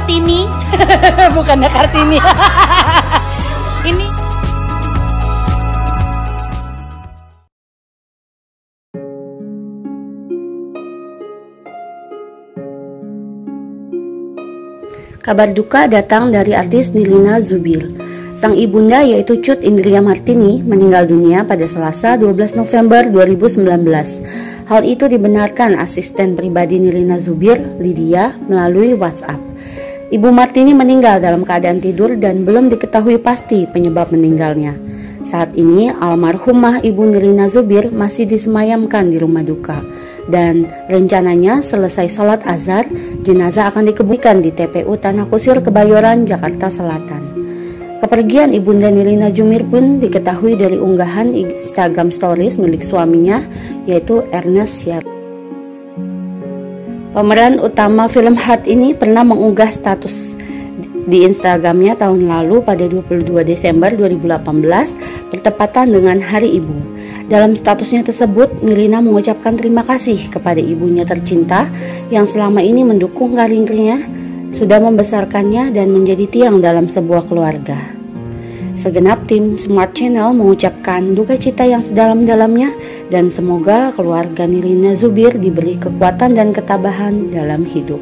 Kartini. Bukannya Kartini. Ini kabar duka datang dari artis Nirina Zubir. Sang ibunda yaitu Cut Indria Martini meninggal dunia pada Selasa 12 November 2019. Hal itu dibenarkan asisten pribadi Nirina Zubir, Lydia, melalui WhatsApp. Ibu Martini meninggal dalam keadaan tidur dan belum diketahui pasti penyebab meninggalnya. Saat ini almarhumah Ibu Nirina Zubir masih disemayamkan di rumah duka dan rencananya selesai sholat azhar, jenazah akan dikebumikan di TPU Tanah Kusir, Kebayoran, Jakarta Selatan. Kepergian Ibunda Nirina Zubir pun diketahui dari unggahan Instagram Stories milik suaminya yaitu Ernest Syar. Pemeran utama film Heart ini pernah mengunggah status di Instagramnya tahun lalu pada 22 Desember 2018 bertepatan dengan Hari Ibu. Dalam statusnya tersebut, Nirina mengucapkan terima kasih kepada ibunya tercinta yang selama ini mendukung karirnya, sudah membesarkannya dan menjadi tiang dalam sebuah keluarga. Segenap tim Smart Channel mengucapkan duka cita yang sedalam-dalamnya dan semoga keluarga Nirina Zubir diberi kekuatan dan ketabahan dalam hidup.